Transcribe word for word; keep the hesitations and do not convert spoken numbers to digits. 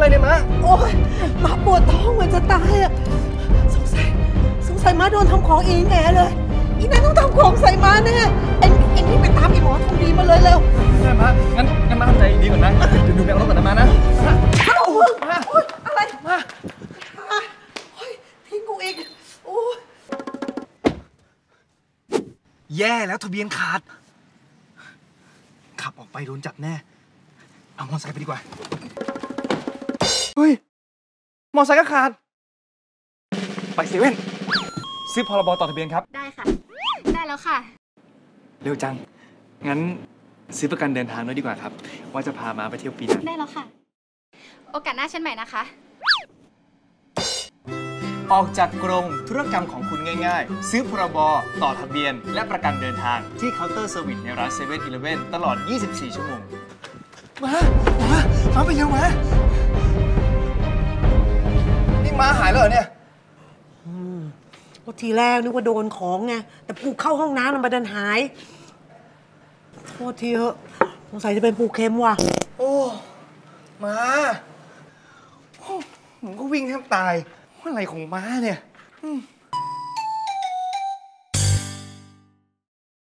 เนี่ยม้าโอ้ยม้าปวดท้องเหมือนจะตายอ่ะสงสัยสงสัยม้าโดนทำของอีแน่เลยอีนั่นต้องทำของใส่ม้าแน่เอ็งเอ็งนี่ไปตามไอ้หมอทองดีมาเลยเร็วใช่ม้างั้นงั้นม้าทำใจดีก่อนนะเดี๋ยวดูแมวรถก่อนนะม้านะเอ้าอะไรมาโอ้ยทิ้งกูอีกโอ้ยแย่แล้วทะเบียนขาดขับออกไปโดนจับแน่เอามอเตอร์ไซค์ไปดีกว่าเฮ้ยมอเตอร์ไซค์ก็ขาดไปเซเว่นซื้อพรบต่อทะเบียนครับได้ค่ะได้แล้วค่ะเร็วจังงั้นซื้อประกันเดินทางด้วยดีกว่าครับว่าจะพามาไปเที่ยวปีหน้าได้แล้วค่ะโอกาสหน้าเช่นใหม่นะคะออกจากกรงธุรกรรมของคุณง่ายๆซื้อพรบต่อทะเบียนและประกันเดินทางที่เคาน์เตอร์เซอร์วิสในร้านเซเว่นอีเลฟเว่นตลอดยี่สิบสี่ชั่วโมงมามามาไปเร็วมานี่ม้าหายแล้วเหรอเนี่ยทีแรกนึกว่าโดนของไงแต่ผูกเข้าห้องน้ำมันมาดันหายโทษทีเถอะสงสัยจะเป็นผูกเค็มว่ะโอ้ม้าผมก็วิ่งแทบตายอะไรของม้าเนี่ย